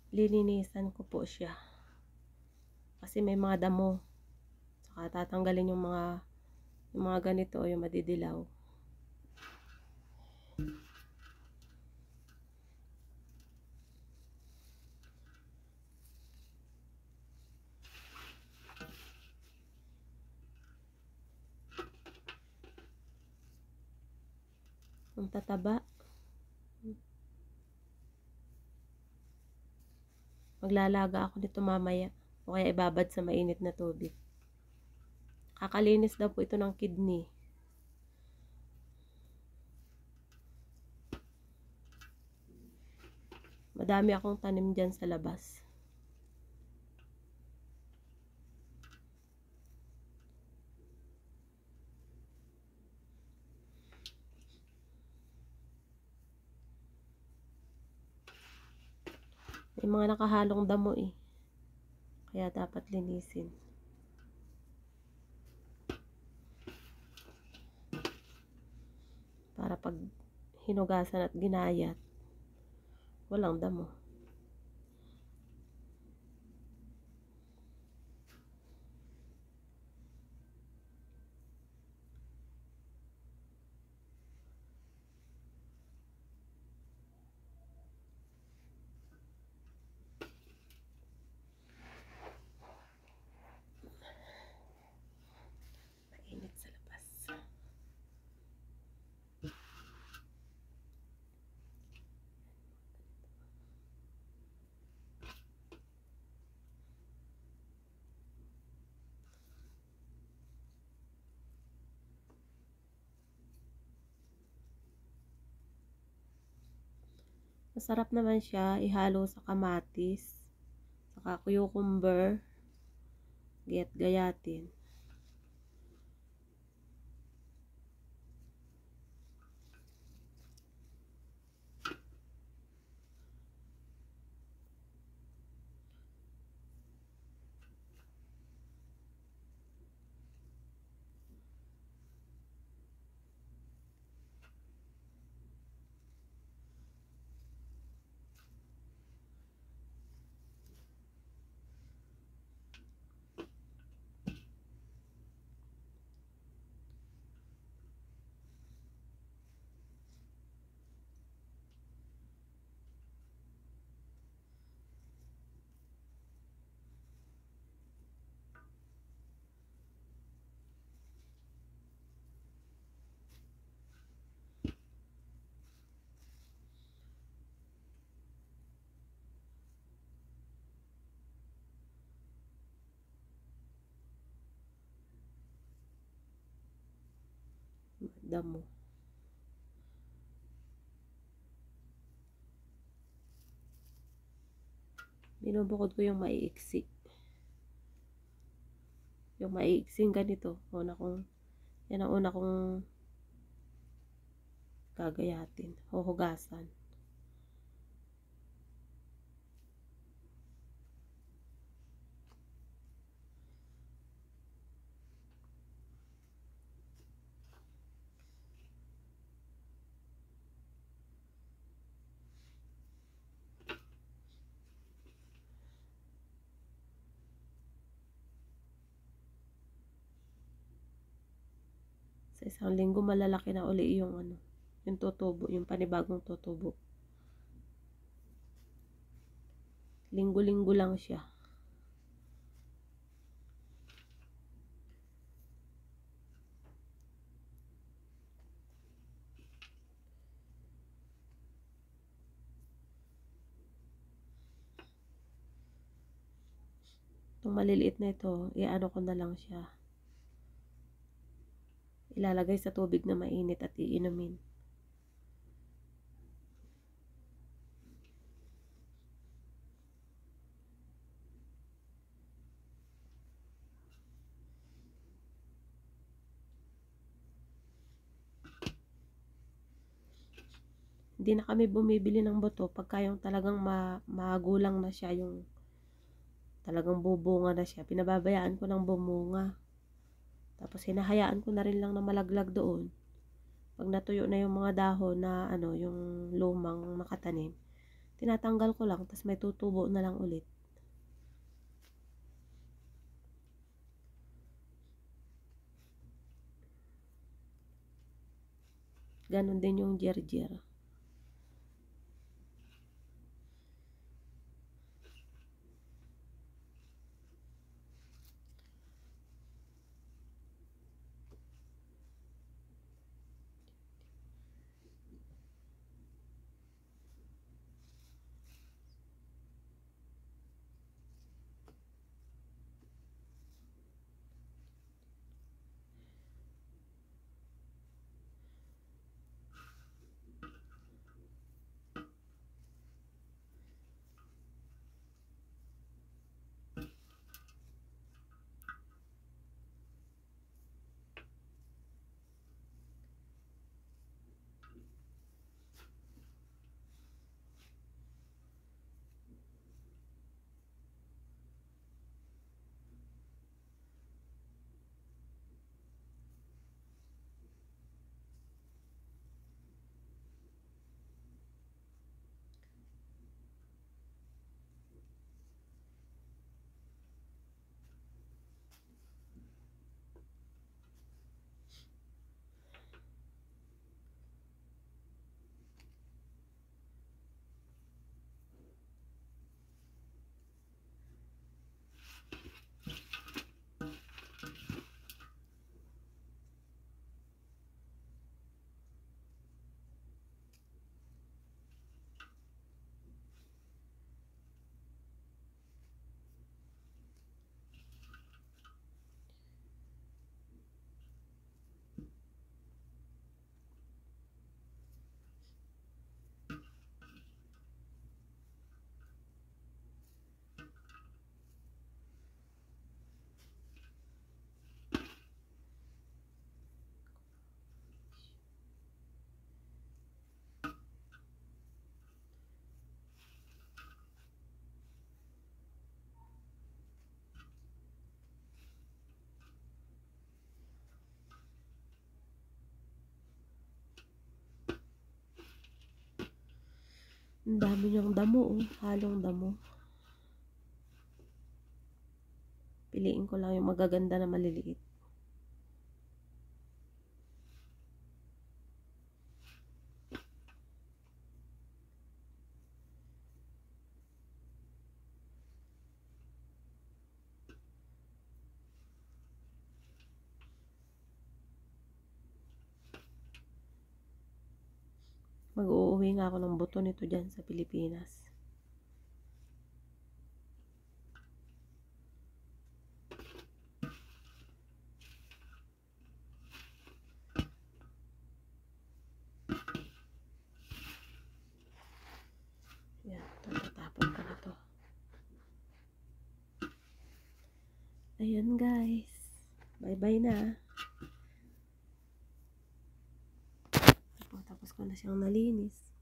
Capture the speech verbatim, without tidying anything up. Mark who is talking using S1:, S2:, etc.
S1: lilinisan ko po siya. Kasi may mga damo. Saka tatanggalin yung mga yung mga ganito o yung madidilaw. Ang tataba. Maglalaga ako nito mamaya. O kaya ibabad sa mainit na tubig. Kakalinis daw po ito ng kidney. Madami akong tanim dyan sa labas. May mga nakahalong damo eh. Kaya dapat linisin. Para pag hinugasan at ginayat, walang damo. Mainit sa labas. Masarap naman siya ihalo sa kamatis, saka cucumber, gayat-gayatin. Damo. Binubukod ko yung maiiksi. Yung maiiksing ganito. Una kong, yan ang una kong gagayatin. Huhugasan. Sa isang linggo malalaki na uli yung ano, yung tutubo, yung panibagong tutubo. Linggo-linggo lang siya. Itong maliliit na ito, iano ko na lang siya. Ilalagay sa tubig na mainit at iinumin. Hindi na kami bumibili ng buto pagka yung talagang ma magulang na siya, yung talagang bubunga na siya. Pinababayaan ko ng bumunga. Tapos hinahayaan ko na rin lang na malaglag doon. Pag natuyo na yung mga dahon na ano, yung lumang nakatanim, tinatanggal ko lang, tapos may tutubo na lang ulit. Ganon din yung jerjer. Ang dami niyang damo, oh. Halong damo. Piliin ko lang yung magaganda na maliliit. Mag-uuwi nga ako ng buto nito dyan sa Pilipinas. Yan, tatapon ko na to. Ayan guys. Bye-bye na. Tapos ko na siyang nalinis.